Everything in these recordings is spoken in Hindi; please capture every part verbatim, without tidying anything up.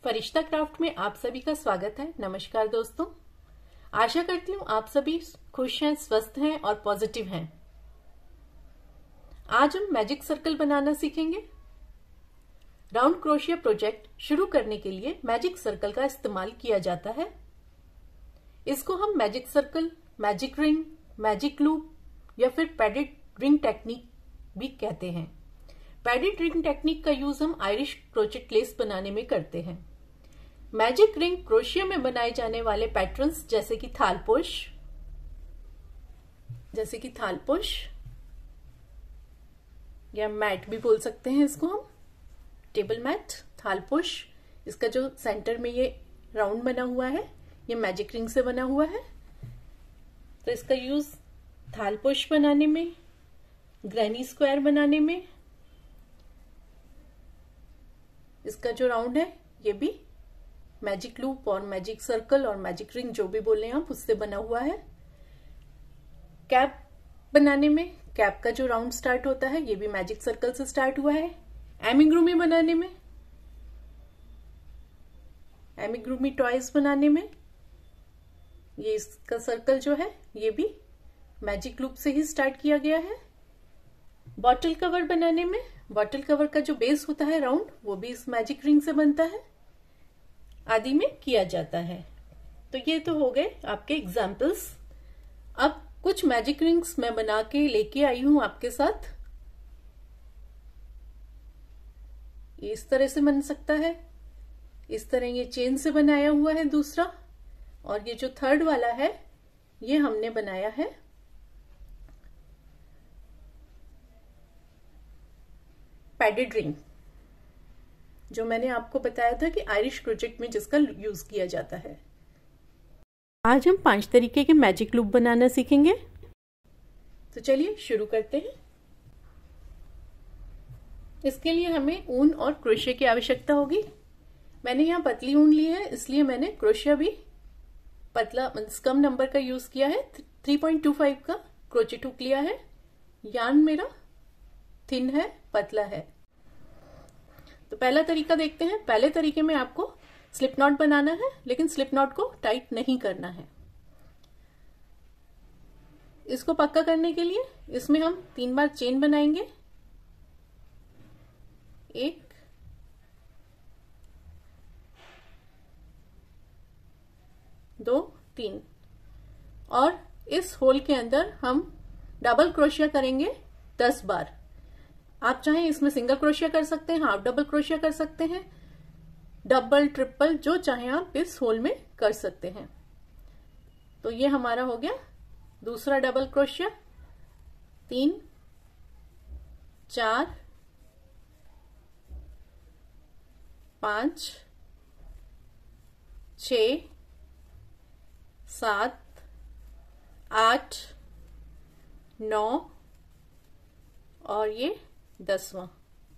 फरिश्ता क्राफ्ट में आप सभी का स्वागत है। नमस्कार दोस्तों, आशा करती हूँ आप सभी खुश हैं, स्वस्थ हैं और पॉजिटिव हैं। आज हम मैजिक सर्कल बनाना सीखेंगे। राउंड क्रोशिया प्रोजेक्ट शुरू करने के लिए मैजिक सर्कल का इस्तेमाल किया जाता है। इसको हम magic circle, magic ring, magic loop या फिर पैडेड रिंग टेक्निक भी कहते हैं। पैडेड रिंग टेक्निक का यूज हम आयरिश क्रोचेट लेस बनाने में करते हैं। मैजिक रिंग क्रोशिया में बनाए जाने वाले पैटर्न्स जैसे कि थालपोश जैसे कि थालपोश या मैट भी बोल सकते हैं इसको हम, टेबल मैट, थालपोश। इसका जो सेंटर में ये राउंड बना हुआ है ये मैजिक रिंग से बना हुआ है। तो इसका यूज थालपोश बनाने में, ग्रैनी स्क्वायर बनाने में, इसका जो राउंड है ये भी मैजिक लूप और मैजिक सर्कल और मैजिक रिंग जो भी बोले आप उससे बना हुआ है। कैप बनाने में, कैप का जो राउंड स्टार्ट होता है ये भी मैजिक सर्कल से स्टार्ट हुआ है। एमिग्रुमी बनाने में, एमिग्रुमी टॉयज बनाने में ये इसका सर्कल जो है ये भी मैजिक लूप से ही स्टार्ट किया गया है। बॉटल कवर बनाने में, बॉटल कवर का जो बेस होता है राउंड वो भी इस मैजिक रिंग से बनता है, आदि में किया जाता है। तो ये तो हो गए आपके एग्जाम्पल्स। अब कुछ मैजिक रिंग्स मैं बना के लेके आई हूं आपके साथ। ये इस तरह से बन सकता है, इस तरह ये चेन से बनाया हुआ है दूसरा, और ये जो थर्ड वाला है ये हमने बनाया है पैडेड रिंग, जो मैंने आपको बताया था कि आयरिश क्रोचेट में जिसका यूज किया जाता है। आज हम पांच तरीके के मैजिक लूप बनाना सीखेंगे। तो चलिए शुरू करते हैं। इसके लिए हमें ऊन और क्रोशिया की आवश्यकता होगी। मैंने यहाँ पतली ऊन ली है, इसलिए मैंने क्रोशिया भी पतला कम नंबर का यूज किया है। थ्री पॉइंट टू फाइव का क्रोचेट हुक लिया है। यार्न मेरा थिन है, पतला है। तो पहला तरीका देखते हैं। पहले तरीके में आपको स्लिप नॉट बनाना है, लेकिन स्लिप नॉट को टाइट नहीं करना है। इसको पक्का करने के लिए इसमें हम तीन बार चेन बनाएंगे। एक, दो, तीन, और इस होल के अंदर हम डबल क्रोशिया करेंगे दस बार। आप चाहें इसमें सिंगल क्रोशिया कर सकते हैं, हाफ डबल क्रोशिया कर सकते हैं, डबल ट्रिपल जो चाहें आप इस होल में कर सकते हैं। तो ये हमारा हो गया दूसरा डबल क्रोशिया। तीन, चार, पांच, छ, सात, आठ, नौ और ये दसवां।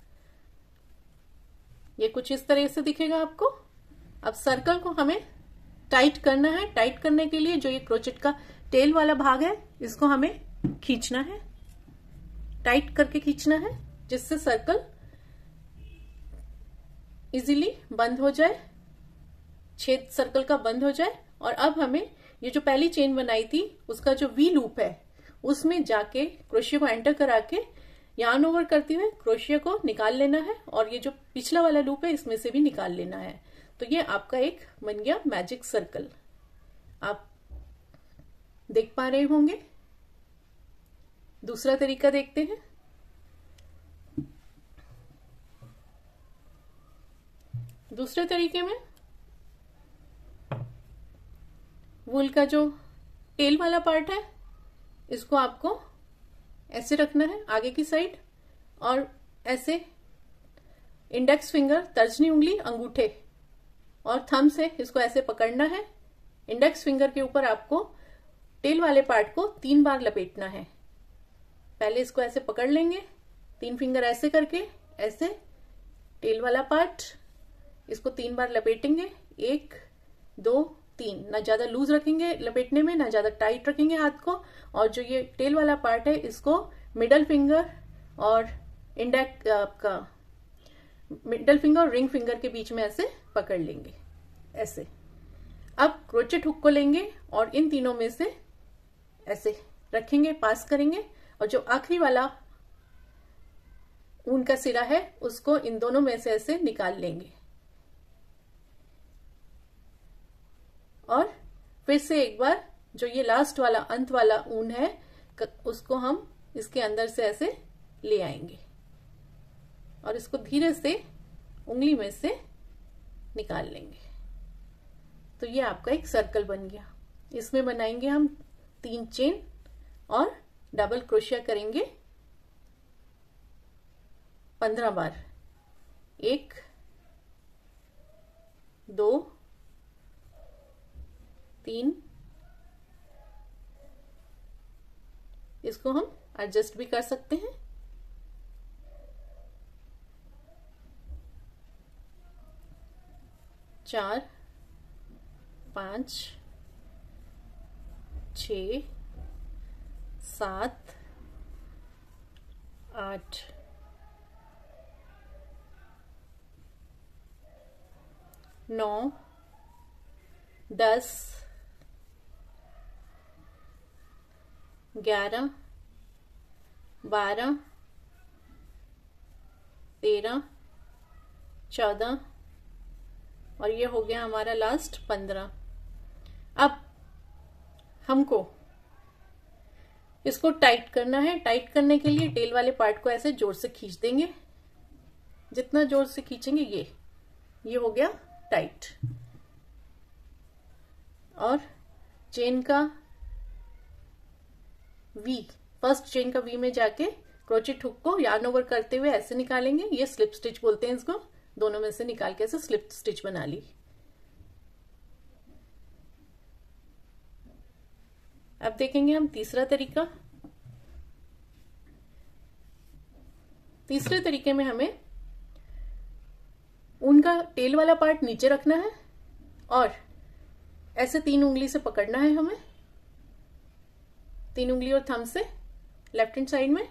ये कुछ इस तरह से दिखेगा आपको। अब सर्कल को हमें टाइट करना है। टाइट करने के लिए जो ये क्रोचेट का टेल वाला भाग है इसको हमें खींचना है, टाइट करके खींचना है, जिससे सर्कल इजीली बंद हो जाए, छेद सर्कल का बंद हो जाए। और अब हमें ये जो पहली चेन बनाई थी उसका जो वी लूप है उसमें जाके क्रोशिया को एंटर करा के यार्न ओवर करते हुए क्रोशिया को निकाल लेना है, और ये जो पिछला वाला लूप है इसमें से भी निकाल लेना है। तो ये आपका एक बन गया मैजिक सर्कल। आप देख पा रहे होंगे। दूसरा तरीका देखते हैं। दूसरे तरीके में वूल का जो टेल वाला पार्ट है इसको आपको ऐसे रखना है आगे की साइड, और ऐसे इंडेक्स फिंगर, तर्जनी उंगली, अंगूठे और थंब से इसको ऐसे पकड़ना है। इंडेक्स फिंगर के ऊपर आपको टेल वाले पार्ट को तीन बार लपेटना है। पहले इसको ऐसे पकड़ लेंगे, तीन फिंगर ऐसे करके, ऐसे टेल वाला पार्ट, इसको तीन बार लपेटेंगे। एक, दो, तीन। ना ज्यादा लूज रखेंगे लपेटने में, ना ज्यादा टाइट रखेंगे हाथ को। और जो ये टेल वाला पार्ट है इसको मिडल फिंगर और इंडेक्स आपका मिडल फिंगर और रिंग फिंगर के बीच में ऐसे पकड़ लेंगे ऐसे। अब क्रोचेट हुक को लेंगे और इन तीनों में से ऐसे रखेंगे, पास करेंगे, और जो आखिरी वाला ऊन का सिरा है उसको इन दोनों में से ऐसे निकाल लेंगे और फिर से एक बार जो ये लास्ट वाला अंत वाला ऊन है उसको हम इसके अंदर से ऐसे ले आएंगे और इसको धीरे से उंगली में से निकाल लेंगे। तो ये आपका एक सर्कल बन गया। इसमें बनाएंगे हम तीन चेन और डबल क्रोशिया करेंगे पंद्रह बार। एक, दो, तीन, इसको हम एडजस्ट भी कर सकते हैं, चार, पांच, छ, सात, आठ, नौ, दस, ग्यारह, बारह, तेरह, चौदह और ये हो गया हमारा लास्ट पंद्रह। अब हमको इसको टाइट करना है। टाइट करने के लिए टेल वाले पार्ट को ऐसे जोर से खींच देंगे, जितना जोर से खींचेंगे ये ये हो गया टाइट। और चेन का वी, फर्स्ट चेन का वी में जाके क्रोचेट हुक को यार्न ओवर करते हुए ऐसे निकालेंगे। ये स्लिप स्टिच बोलते हैं इसको। दोनों में से निकाल के ऐसे स्लिप स्टिच बना ली। अब देखेंगे हम तीसरा तरीका। तीसरे तरीके में हमें ऊन का टेल वाला पार्ट नीचे रखना है और ऐसे तीन उंगली से पकड़ना है हमें, तीन उंगली और थंब से लेफ्ट हैंड साइड में।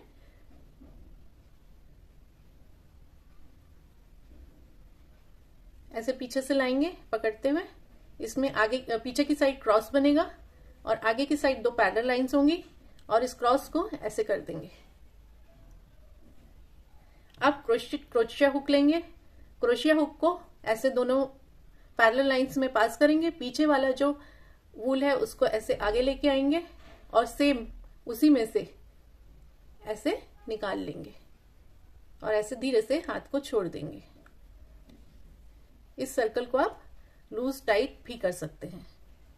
ऐसे पीछे से लाएंगे पकड़ते हुए। इसमें आगे पीछे की साइड क्रॉस बनेगा और आगे की साइड दो पैरेलल लाइंस होंगी और इस क्रॉस को ऐसे कर देंगे। अब क्रोशिया हुक लेंगे। क्रोशिया हुक को ऐसे दोनों पैरेलल लाइंस में पास करेंगे। पीछे वाला जो वूल है उसको ऐसे आगे लेके आएंगे और सेम उसी में से ऐसे निकाल लेंगे और ऐसे धीरे से हाथ को छोड़ देंगे। इस सर्कल को आप लूज टाइट भी कर सकते हैं।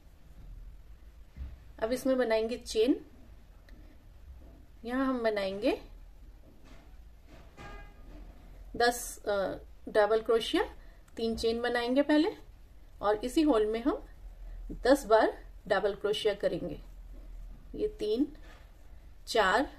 अब इसमें बनाएंगे चेन। यहां हम बनाएंगे दस डबल क्रोशिया, तीन चेन बनाएंगे पहले और इसी होल में हम दस बार डबल क्रोशिया करेंगे। ये तीन, चार,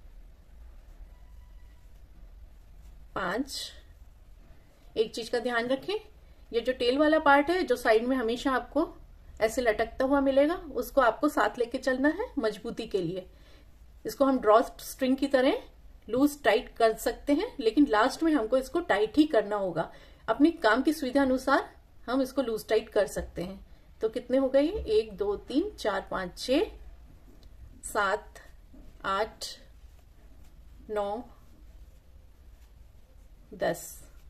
पांच। एक चीज का ध्यान रखें, ये जो टेल वाला पार्ट है जो साइड में हमेशा आपको ऐसे लटकता हुआ मिलेगा उसको आपको साथ लेके चलना है मजबूती के लिए। इसको हम ड्रॉ स्ट्रिंग की तरह लूज टाइट कर सकते हैं, लेकिन लास्ट में हमको इसको टाइट ही करना होगा। अपनी काम की सुविधा अनुसार हम इसको लूज टाइट कर सकते हैं। तो कितने हो गए? एक, दो, तीन, चार, पांच, छह, सात, आठ, नौ, दस।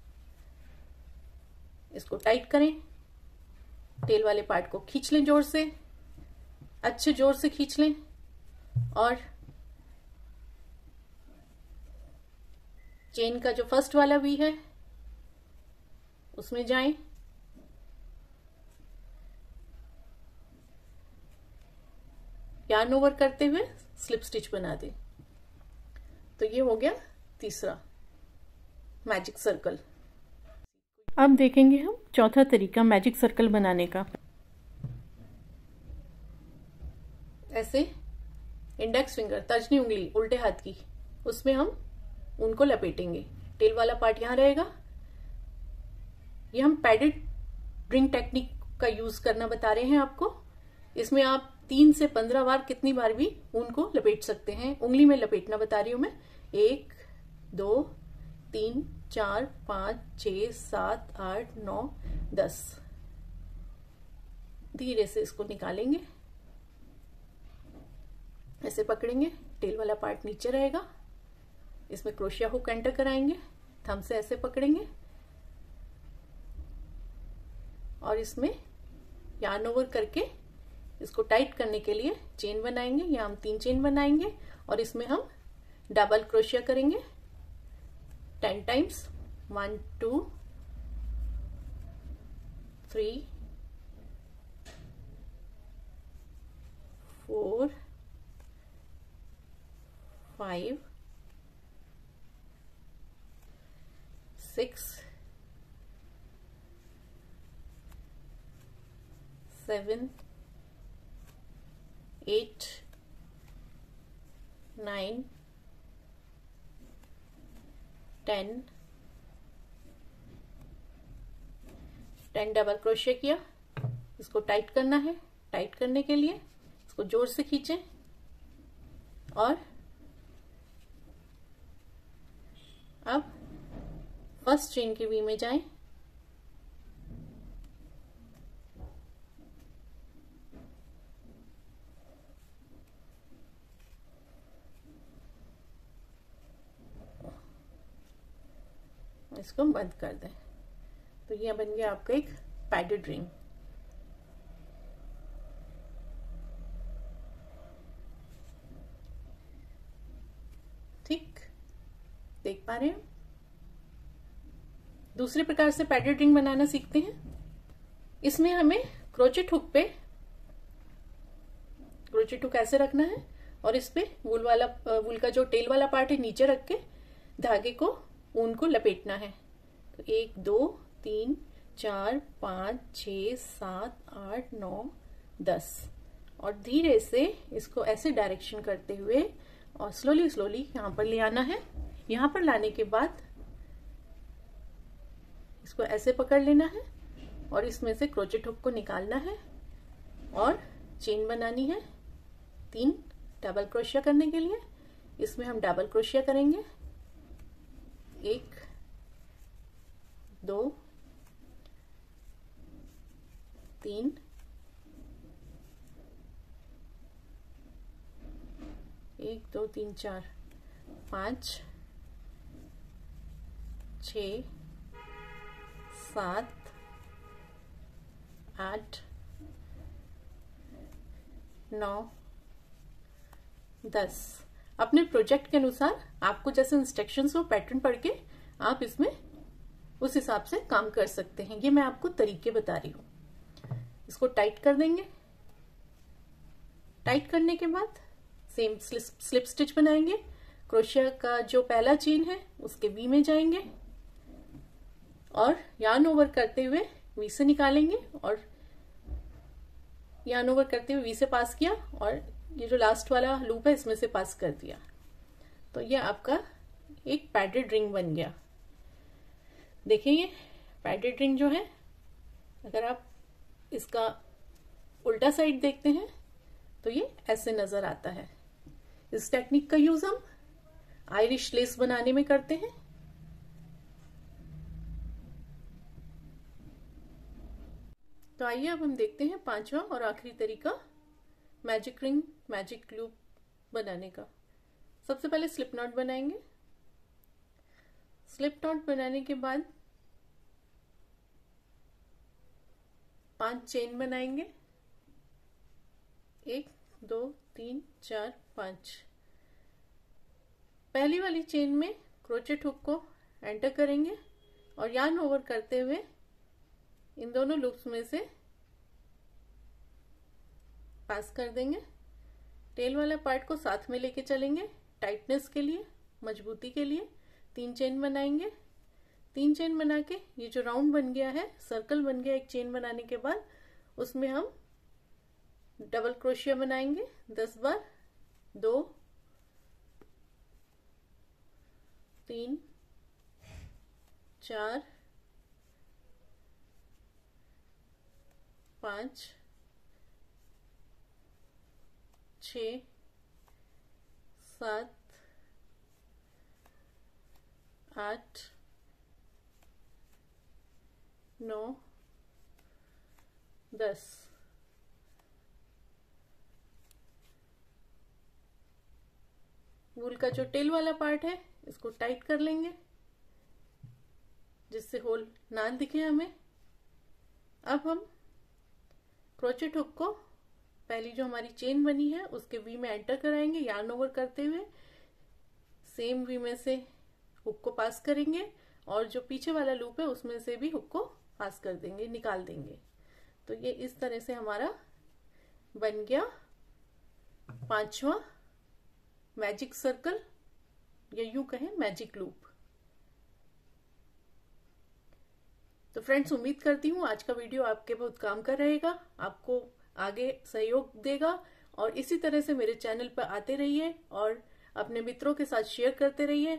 इसको टाइट करें। टेल वाले पार्ट को खींच लें जोर से, अच्छे जोर से खींच लें और चेन का जो फर्स्ट वाला वी है उसमें जाएं। यार्न ओवर करते हुए स्लिप स्टिच बना दें। तो ये हो गया तीसरा मैजिक सर्कल। अब देखेंगे हम चौथा तरीका मैजिक सर्कल बनाने का। ऐसे इंडेक्स फिंगर, तर्जनी उंगली उल्टे हाथ की, उसमें हम उनको लपेटेंगे। टेल वाला पार्ट यहां रहेगा। ये हम पैडेड रिंग टेक्निक का यूज करना बता रहे हैं आपको। इसमें आप तीन से पंद्रह बार कितनी बार भी ऊन को लपेट सकते हैं। उंगली में लपेटना बता रही हूं मैं। एक, दो, तीन, चार, पाँच, छः, सात, आठ, नौ, दस। धीरे से इसको निकालेंगे, ऐसे पकड़ेंगे, टेल वाला पार्ट नीचे रहेगा, इसमें क्रोशिया हुक एंटर कराएंगे, थंब से ऐसे पकड़ेंगे और इसमें यार्न ओवर करके इसको टाइट करने के लिए चेन बनाएंगे। यहाँ हम तीन चेन बनाएंगे और इसमें हम डबल क्रोशिया करेंगे ten times. One, two, three, four, five, six, seven, eight, nine, ten. Ten double क्रोशिया किया, इसको टाइट करना है। टाइट करने के लिए इसको जोर से खींचें और अब फर्स्ट चेन के वी में जाएं, इसको बंद कर दें। तो यह बन गया आपका एक पैडेड रिंग। ठीक, देख पा रहे हैं। दूसरे प्रकार से पैडेड रिंग बनाना सीखते हैं। इसमें हमें क्रोचेट हुक पे क्रोचेट हुक ऐसे रखना है और इस पे वूल वाला वूल का जो टेल वाला पार्ट है नीचे रख के धागे को ऊन को लपेटना है। तो एक, दो, तीन, चार, पाँच, छ, सात, आठ, नौ, दस और धीरे से इसको ऐसे डायरेक्शन करते हुए और स्लोली स्लोली यहाँ पर ले आना है। यहाँ पर लाने के बाद इसको ऐसे पकड़ लेना है और इसमें से क्रोचेट हुक को निकालना है और चेन बनानी है तीन डबल क्रोशिया करने के लिए। इसमें हम डबल क्रोशिया करेंगे, एक, दो, तीन, एक, दो, तीन, चार, पाँच, छ, सात, आठ, नौ, दस। अपने प्रोजेक्ट के अनुसार आपको जैसे इंस्ट्रक्शंस हो पैटर्न पढ़ के आप इसमें उस हिसाब से काम कर सकते हैं। ये मैं आपको तरीके बता रही हूं। इसको टाइट कर देंगे। टाइट करने के बाद सेम स्लिप स्टिच बनाएंगे। क्रोशिया का जो पहला चेन है उसके वी में जाएंगे और यार्न ओवर करते हुए वी से निकालेंगे और यार्न ओवर करते हुए वी से पास किया और ये जो लास्ट वाला लूप है इसमें से पास कर दिया। तो ये आपका एक पैडेड रिंग बन गया। देखिए ये पैडेड रिंग जो है, अगर आप इसका उल्टा साइड देखते हैं तो ये ऐसे नजर आता है। इस टेक्निक का यूज हम आयरिश लेस बनाने में करते हैं। तो आइए अब हम देखते हैं पांचवा और आखिरी तरीका मैजिक रिंग मैजिक लूप बनाने का। सबसे पहले स्लिप नॉट बनाएंगे। स्लिप नॉट बनाने के बाद पांच चेन बनाएंगे, एक, दो, तीन, चार, पांच। पहली वाली चेन में क्रोचेट हुक को एंटर करेंगे और यार्न ओवर करते हुए इन दोनों लूप्स में से पास कर देंगे। टेल वाला पार्ट को साथ में लेके चलेंगे टाइटनेस के लिए, मजबूती के लिए। तीन चेन बनाएंगे। तीन चेन बना के ये जो राउंड बन गया है, सर्कल बन गया एक चेन बनाने के बाद, उसमें हम डबल क्रोशिया बनाएंगे दस बार। दो, तीन, चार, पाँच, छ, सात, आठ, नौ, दस। वूल का जो टेल वाला पार्ट है इसको टाइट कर लेंगे जिससे होल ना दिखे हमें। अब हम क्रोचेट हुक को पहली जो हमारी चेन बनी है उसके वी में एंटर कराएंगे, यार्न ओवर करते हुए सेम वी में से हुक को पास करेंगे और जो पीछे वाला लूप है उसमें से भी हुक को पास कर देंगे, निकाल देंगे। तो ये इस तरह से हमारा बन गया पांचवा मैजिक सर्कल या यूं कहें मैजिक लूप। तो फ्रेंड्स, उम्मीद करती हूँ आज का वीडियो आपके बहुत काम का रहेगा, आपको आगे सहयोग देगा और इसी तरह से मेरे चैनल पर आते रहिए और अपने मित्रों के साथ शेयर करते रहिए।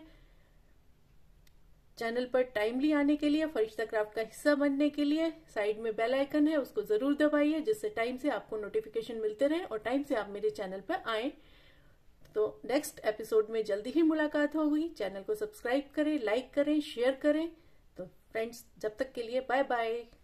चैनल पर टाइमली आने के लिए, फरिश्ता क्राफ्ट का हिस्सा बनने के लिए साइड में बेल आइकन है उसको जरूर दबाइए जिससे टाइम से आपको नोटिफिकेशन मिलते रहे और टाइम से आप मेरे चैनल पर आए। तो नेक्स्ट एपिसोड में जल्दी ही मुलाकात होगी। चैनल को सब्सक्राइब करें, लाइक करें, शेयर करें। तो फ्रेंड्स, जब तक के लिए बाय बाय।